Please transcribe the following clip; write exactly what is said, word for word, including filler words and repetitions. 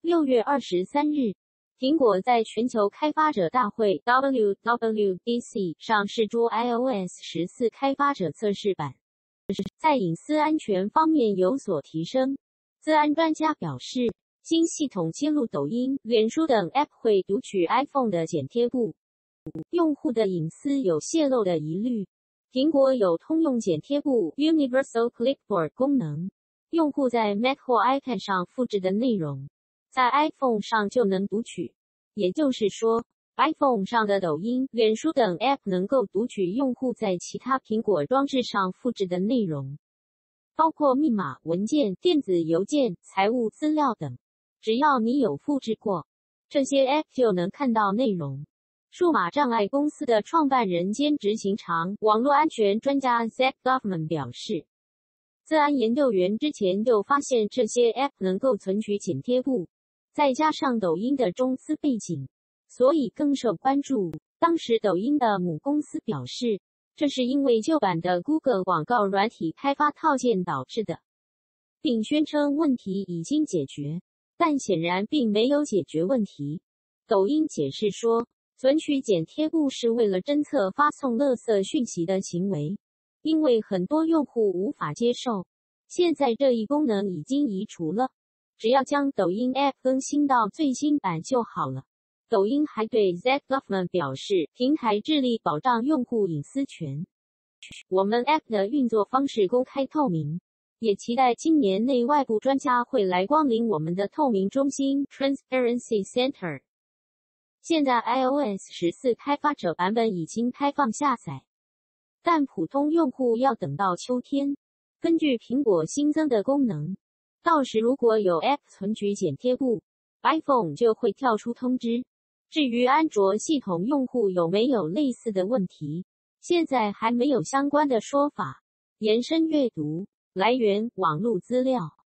六月二十三日，苹果在全球开发者大会 （W W D C） 上试出 iOS 十四开发者测试版，在隐私安全方面有所提升。资安专家表示，新系统揭露抖音、脸书等 App 会读取 iPhone 的剪贴簿，用户的隐私有泄露的疑虑。苹果有通用剪贴簿 （Universal Clipboard） 功能，用户在 Mac 或 iPad 上复制的内容，在 iPhone 上就能读取。也就是说， iPhone 上的抖音、脸书等 App 能够读取用户在其他苹果装置上复制的内容，包括密码、文件、电子邮件、财务资料等。只要你有复制过，这些 App 就能看到内容。数码障碍公司的创办人兼执行长、网络安全专家 Zach Goffman 表示，资安研究员之前就发现这些 App 能够存取剪贴簿，再加上抖音的中资背景，所以更受关注。当时抖音的母公司表示，这是因为旧版的 Google 广告软体开发套件导致的，并宣称问题已经解决，但显然并没有解决问题。抖音解释说，存取剪贴簿是为了侦测发送垃圾讯息的行为，因为很多用户无法接受。现在这一功能已经移除了，只要将抖音 App 更新到最新版就好了。抖音还对 Zach Goffman 表示，平台致力保障用户隐私权。我们 App 的运作方式公开透明，也期待今年内外部专家会来光临我们的透明中心 Transparency Center。现在 iOS 十四开发者版本已经开放下载，但普通用户要等到秋天。根据苹果新增的功能，到时如果有 App 存取剪贴簿， iPhone 就会跳出通知。至于安卓系统用户有没有类似的问题，现在还没有相关的说法。延伸阅读，来源网络资料。